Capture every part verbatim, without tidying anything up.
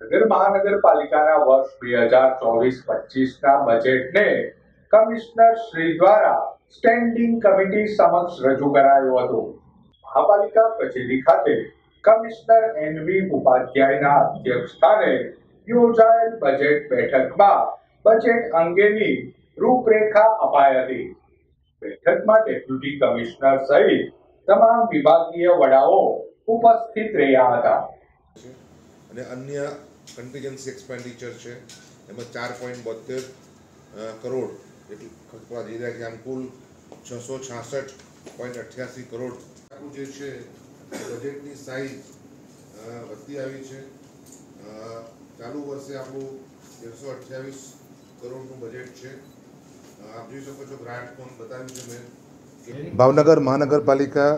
ભાવનગર મહાનગરપાલિકાના વર્ષ બે હજાર ચોવીસ પચીસના બજેટને કમિશનર શ્રી દ્વારા સ્ટેન્ડિંગ કમિટી સમક્ષ રજૂ કરાયું હતું. મહાપાલિકા કચેરી ખાતે કમિશનર એન વી ઉપાધ્યાયના અધ્યક્ષસ્થાને યોજાયેલ બજેટ બેઠકમાં બજેટ અંગેની રૂપરેખા અપાઈ હતી. બેઠકમાં ડેપ્યુટી કમિશનર સહિત તમામ વિભાગીય વડાઓ ઉપસ્થિત રહ્યા હતા. અને અન્ય કન્ટીજન્સી એક્સપેન્ડિચર છે એમાં ચાર પોઈન્ટ બોતેર કરોડ એટલું ખર્ચવા જઈ રહ્યા છે. આમ કુલ છસો છાસઠ પોઈન્ટ અઠ્યાસી કરોડ આપણું જે છે બજેટની સાઇઝ વધતી આવી છે. ચાલુ વર્ષે આપણું તેરસો અઠ્યાવીસ કરોડનું બજેટ છે. આપ જોઈ શકો છો ગ્રાન્ટ પણ બતાવ્યું છે મેં. ભાવનગર મહાનગરપાલિકા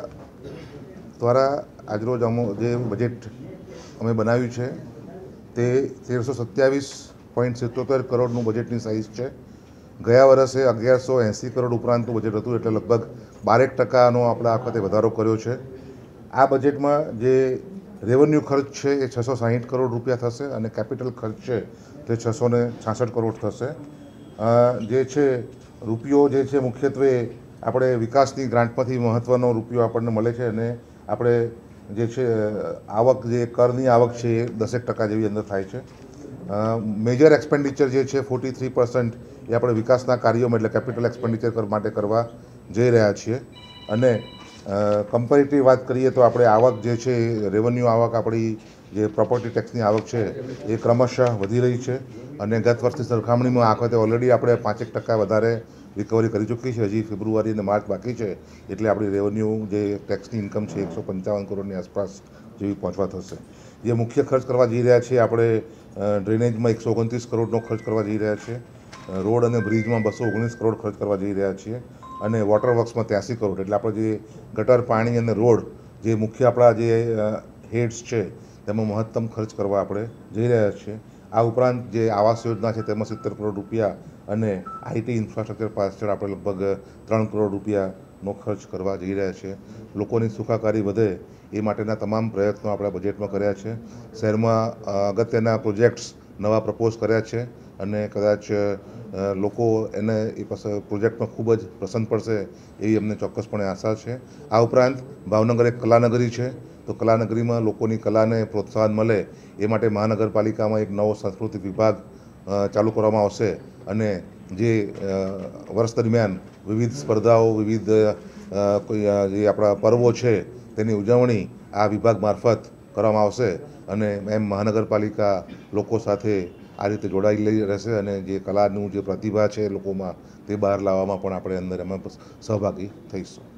દ્વારા આજરોજ અમો જે બજેટ અમે બનાવ્યું છે તે તેરસો સત્યાવીસ પોઈન્ટ સિત્તોતેર કરોડનું બજેટની સાઇઝ છે. ગયા વર્ષે અગિયારસો એંસી કરોડ ઉપરાંતનું બજેટ હતું, એટલે લગભગ બારેક ટકાનો આપણે આ વખતે વધારો કર્યો છે. આ બજેટમાં જે રેવન્યુ ખર્ચ છે એ છસો સાહીઠ કરોડ રૂપિયા થશે અને કેપિટલ ખર્ચ છે તે છસો ને છાસઠ કરોડ થશે. જે છે રૂપિયો જે છે મુખ્યત્વે આપણે વિકાસની ગ્રાન્ટમાંથી મહત્ત્વનો રૂપિયો આપણને મળે છે અને આપણે જે છે આવક જે કરની આવક છે એ દસેક ટકા જેવી અંદર થાય છે. મેજર એક્સપેન્ડિચર જે છે ફોર્ટી થ્રી પર્સન્ટ એ આપણે વિકાસના કાર્યોમાં એટલે કેપિટલ એક્સપેન્ડિચર માટે કરવા જઈ રહ્યા છીએ. અને કમ્પેરેટિવ વાત કરીએ તો આપણે આવક જે છે રેવન્યુ આવક આપણી જે પ્રોપર્ટી ટેક્સની આવક છે એ ક્રમશઃ વધી રહી છે અને ગત વર્ષની સરખામણીમાં આ વખતે ઓલરેડી આપણે પાંચેક ટકા વધારે રિકવરી કરી ચૂકી છે. હજી ફેબ્રુઆરી અને માર્ચ બાકી છે, એટલે આપણી રેવન્યુ જે ટેક્સની ઇન્કમ છે એકસો પંચાવન કરોડની આસપાસ જેવી પહોંચવા થશે. જે મુખ્ય ખર્ચ કરવા જઈ રહ્યા છીએ આપણે ડ્રેનેજમાં એકસો ઓગણત્રીસ કરોડનો ખર્ચ કરવા જઈ રહ્યા છીએ, રોડ અને બ્રિજમાં બસો ઓગણીસ કરોડ ખર્ચ કરવા જઈ રહ્યા છીએ અને વોટર વર્ક્સમાં ત્યાંસી કરોડ. એટલે આપણે જે ગટર, પાણી અને રોડ જે મુખ્ય આપણા જે હેડ્સ છે તેમાં મહત્તમ ખર્ચ કરવા આપણે જઈ રહ્યા છીએ. આ ઉપરાંત જે આવાસ યોજના છે તેમાં સિત્તેર કરોડ રૂપિયા અને આઈટી ઇન્ફ્રાસ્ટ્રક્ચર પાછળ આપણે લગભગ ત્રણ કરોડ રૂપિયાનો ખર્ચ કરવા જઈ રહ્યા છીએ. લોકોની સુખાકારી વધે એ માટેના તમામ પ્રયત્નો આપણે બજેટમાં કર્યા છે. શહેરમાં અગત્યના પ્રોજેક્ટ્સ નવા પ્રપોઝ કર્યા છે અને કદાચ લોકો એને એ પ્રોજેક્ટમાં ખૂબ જ પસંદ પડશે એવી અમને ચોક્કસપણે આશા છે. આ ઉપરાંત ભાવનગર એક કલાનગરી છે, તો કલાનગરીમાં લોકોની કલાને પ્રોત્સાહન મળે એ માટે મહાનગરપાલિકામાં એક નવો સાંસ્કૃતિક વિભાગ ચાલુ કરવામાં આવશે અને જે વર્ષ દરમિયાન વિવિધ સ્પર્ધાઓ, વિવિધ જે આપણા પર્વો છે તેની ઉજવણી આ વિભાગ મારફત કરવામાં આવશે અને એમ મહાનગરપાલિકા લોકો સાથે આ રીતે જોડાયેલી રહેશે અને જે કલાનું જે પ્રતિભા છે લોકોમાં તે બહાર લાવવામાં પણ આપણે અંદર એમાં સહભાગી થઈશું.